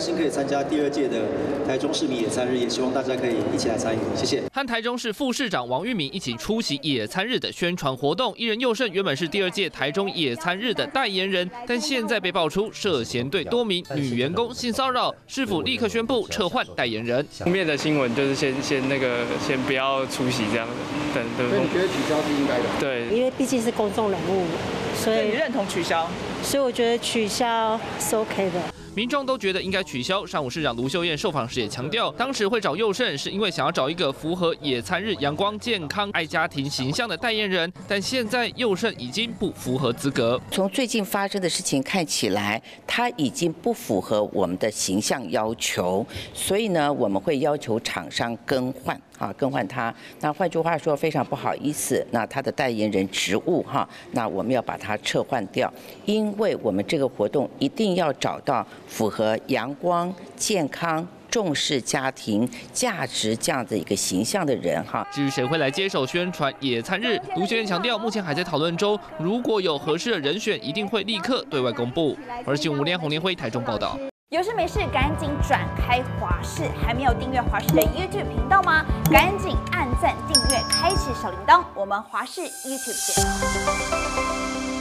心可以参加第2届的台中市民野餐日，也希望大家可以一起来参与，谢谢。 和台中市副市长王玉敏一起出席野餐日的宣传活动，艺人佑胜原本是第2届台中野餐日的代言人，但现在被爆出涉嫌对多名女员工性骚扰，市府立刻宣布撤换代言人。 负面的新闻就是先不要出席这样的，等。 所以你觉得取消是应该的？ 对， 因为毕竟是公众人物，所以你认同取消？ 所以我觉得取消是 OK 的。 民众都觉得应该取消。上午市长卢秀燕受访时也强调，当时会找佑胜是因为想要找一个符合野餐日阳光、健康、爱家庭形象的代言人，但现在佑胜已经不符合资格。 从最近发生的事情看起来，他已经不符合我们的形象要求，所以呢，我们会要求厂商更换。更换他。那换句话说，非常不好意思，那他的代言人职务那我们要把它撤换掉，因为我们这个活动一定要找到符合阳光、健康、重视家庭价值这样的一个形象的人至于谁会来接手宣传野餐日，卢秀燕强调，目前还在讨论中，如果有合适的人选，一定会立刻对外公布。而新闻吴连洪连辉台中报道。 有事没事赶紧转开华视，还没有订阅华视的 YouTube 频道吗？赶紧按赞、订阅、开启小铃铛，我们华视 YouTube 见。